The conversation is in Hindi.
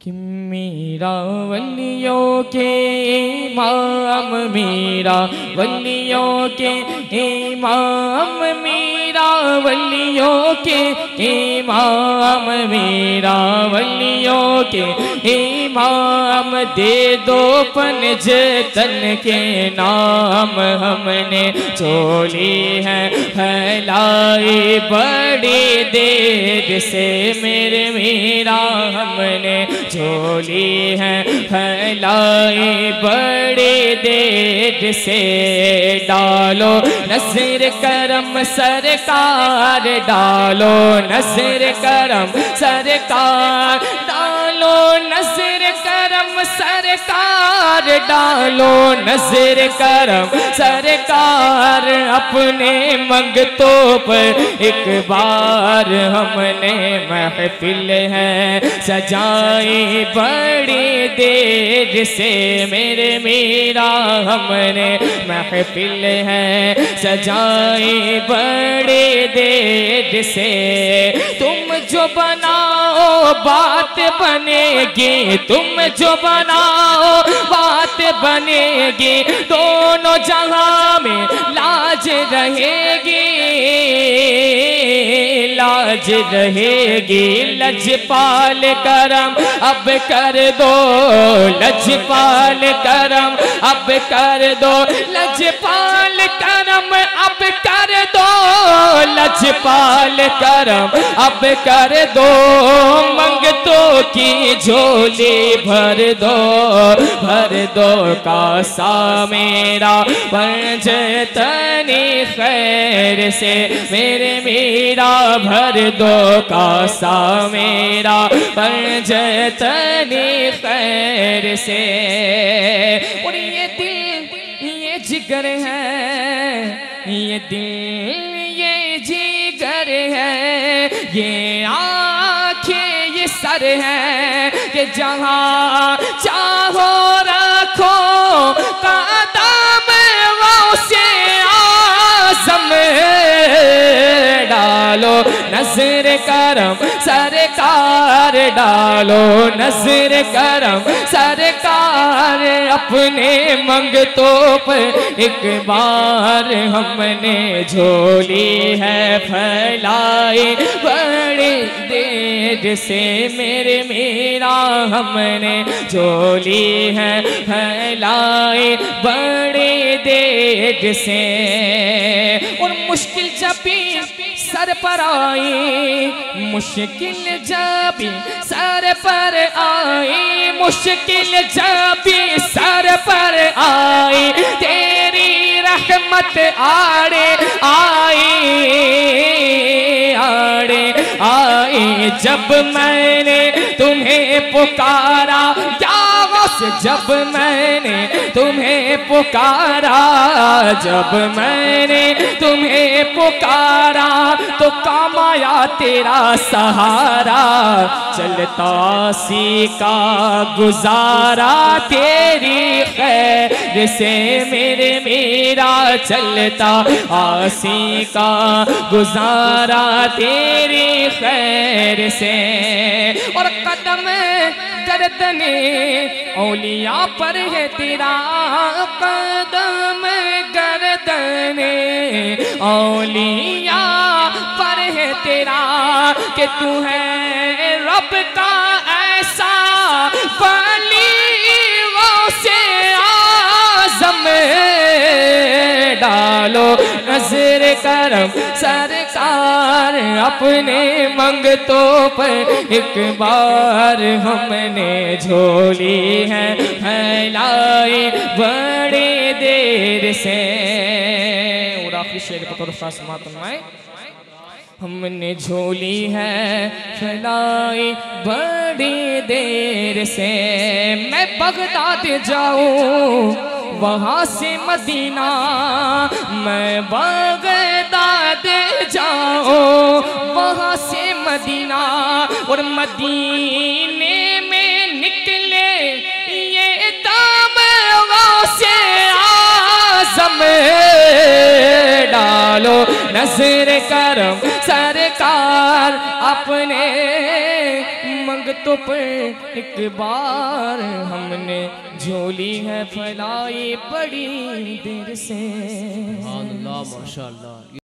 कि मेरा वलियों के इमाम, मेरा वलियों के इमाम, मेरा वलियों के इमाम, मेरा वलियों के इमाम। दे दो पंजतन के नाम, हमने चोली है फैलाई बड़ी देर से मेरे मेरा, हमने झोली है फैलाई बड़ी देर से। डालो नज़र करम सरकार, डालो नज़र करम सरकार, डालो नज़र करम सरकार, डालो नज़र करम सरकार। अपने मंगतों पर एक बार हमने महफिल है सजाई बड़ी देर से मेरे मेरा, हमने महफिल है सजाई बड़ी देर से। तुम जो बनाओ बात बनेगी, तुम जो बनाओ बात बनेगी, दोनों जहां में लाज रहेगी, लाज रहेगी। लजपाल करम अब कर दो, लजपाल करम अब कर दो, लजपाल करम अब कर दो, लजपाल करम अब कर दो। मंगतों की झोली भर दो, भर दो कासा मेरा पंजतनी खैर से मेरे मेरा, भर दो कासा मेरा पंजतनी खैर से। और ये दिल ये जिगर है, ये दिल ये जिगर है, ये आँखें ये सर है कि जहाँ चाहो रखो कदम वो से आज़म। डालो नज़र करम सरकार, डालो नज़र करम सरकार। अपने मंगतों पर एक बार हमने झोली है फैलाई बड़ी देर से मेरे मेरा, हमने झोली है फैलाई बड़ी देर से। और मुश्किल जब भी सर पर आई, मुश्किल जब भी सर पर आई, मुश्किल जब भी सर पर आई, तेरी रहमत आड़े आई, आड़े आई। जब मैंने तुम्हें पुकारा जब मैंने तुम्हें पुकारा, जब मैंने तुम्हें पुकारा तो काम आया तेरा सहारा। चलता सी का गुजारा तेरी खैर से मेरे मेरा, चलता आसी का गुजारा तेरी खैर से। और कदम गर्दने औलिया पर है तेरा, कदम गर्दने औलिया पर है तेरा, कि तू है रब का ऐसा वली वो से आज़म। डालो नज़र करम सरकार, अपने मंगतों पर एक बार हमने झोली है फैलाई बड़ी देर से। और आखिरी शेर बतौर फरमाएं, हमने झोली है फैलाई बड़ी देर से। मैं बगदाद जाऊं वहाँ से मदीना, मैं बगदाद जाऊं वहाँ से मदीना, और मदीने में निकले ये दाम से आज़म। डालो नज़र करम सरकार, अपने मंग तो पर एक बार हमने झोली है फैलाई बड़ी देर से। अल्लाह माशाअल्लाह।